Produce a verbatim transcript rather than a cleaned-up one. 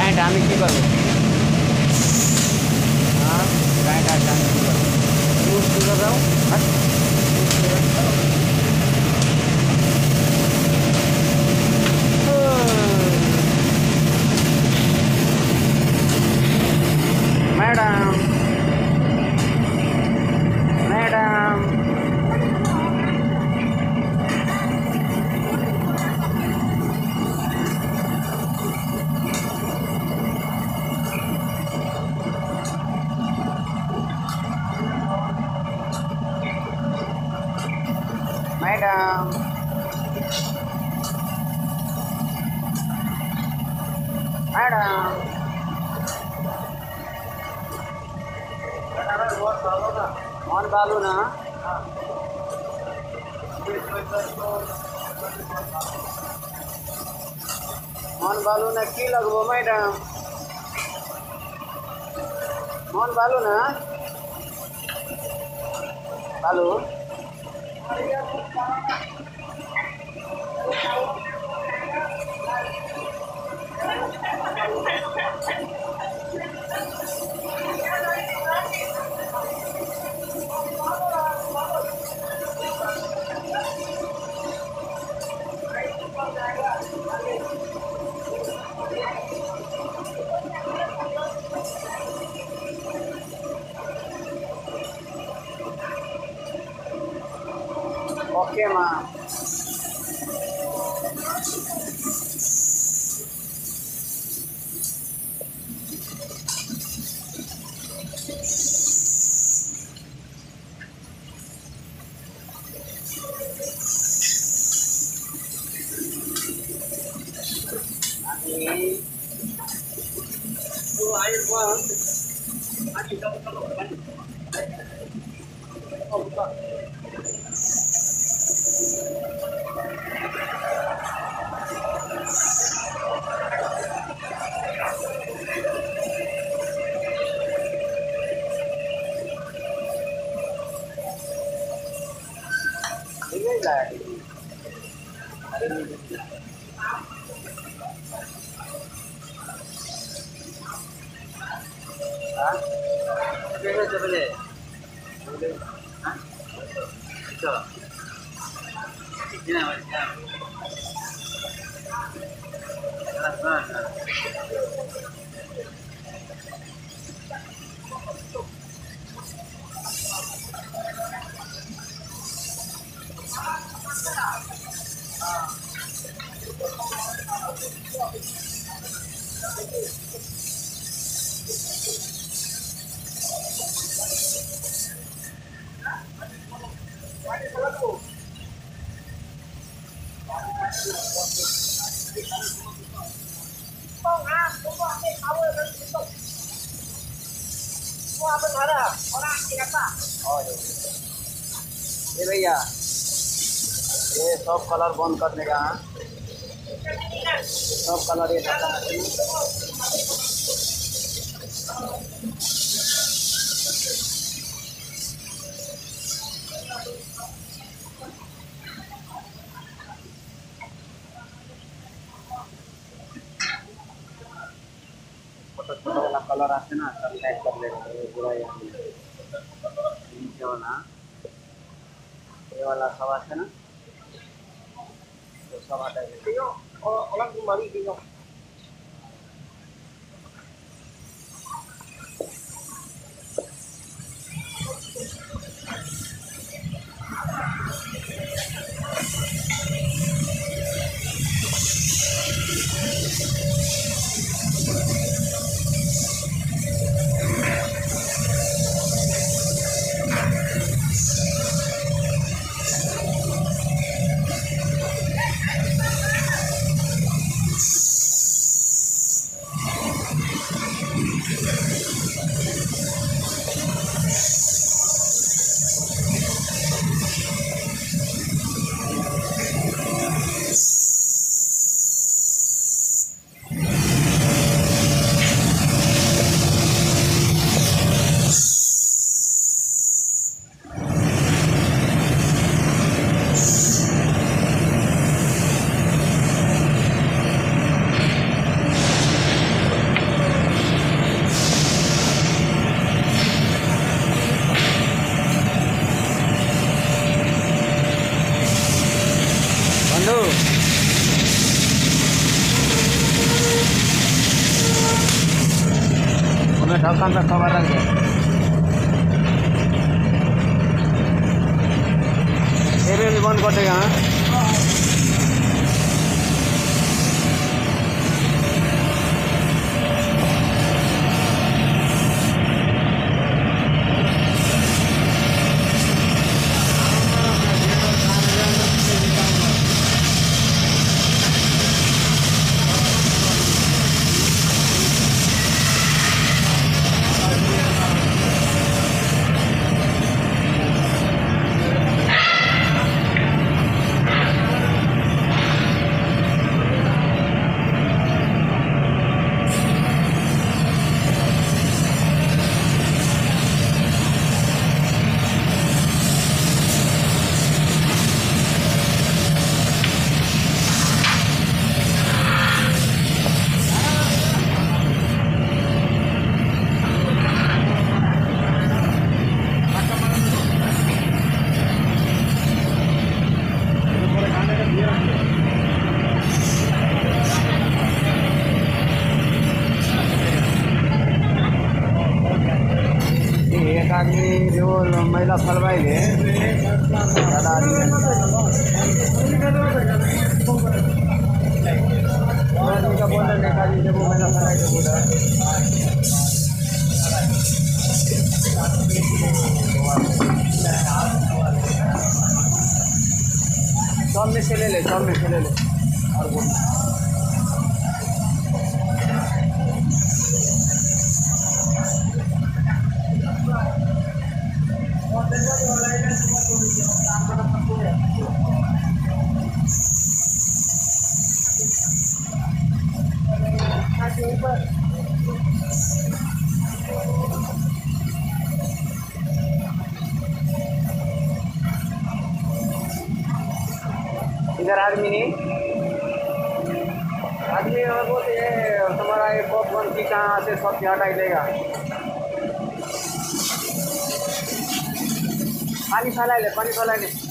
গাড়িটা আমি কী করবো? হ্যাঁ, গাড়িটা আমি কী করবো? তুমি তুলে দাও। ম্যাডাম ম্যাডাম ম্যাডাম ম্যাডাম মন ভালো না? মন ভালো না কি লাগবো ম্যাডাম? মন ভালো না? ভালো ओके माँ तो आए आज ये भैया ये सब कलर बंद करने का सब कलर ये छोटा छोटा वाला कलर आते ना सब पैक कर लेगा ये पूरा नीचे वाला ये वाला सब आते ना तो सब आता है और अलग बीमारी की ढक्कन पे खबर रख दे। ये भी बंद कर देगा। हाँ एक आदमी जो महिला फलवाई है ज़्यादा आदमी का बोल रहे देखा जी जब वो महिला फलवाई तो बोल रहा सब में से ले ले सब में से ले ले और बोल इधर आदमी नहीं आदमी और बोलते हैं तुम्हारा ये पॉपकॉर्न की कहाँ से सब हटाई देगा। पानी फैला ले पानी फैला ले।